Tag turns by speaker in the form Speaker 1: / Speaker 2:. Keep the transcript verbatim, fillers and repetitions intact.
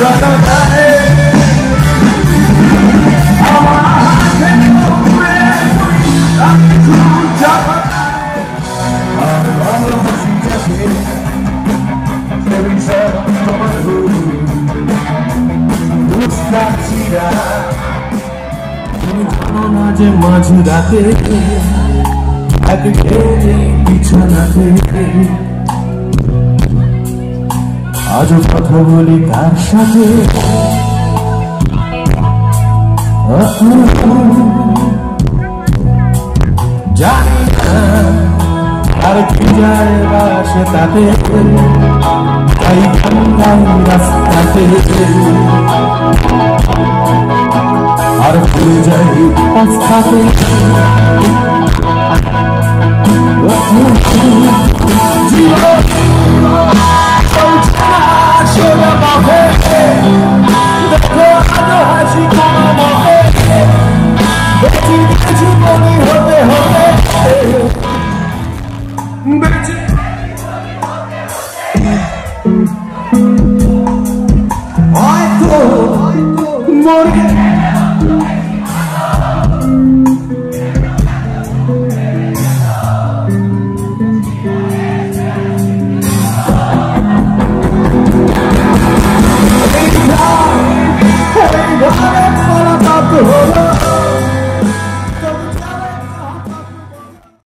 Speaker 1: মাঝে মাঝে রাতে এক ঘেরে বিছানাতে আজও কথা বলি তার সাথে জানি না আর কি যায় বাসে তাতে তাই ঠান্ডায় রাস্তাতে আর ভুলে যাই পস্তাতে জীবন সোনা মাফে দেখো আজও হাসি কোনো মাফে বেঁচে গেছি মনি হতে হতে বেঁচে হয়তো মরে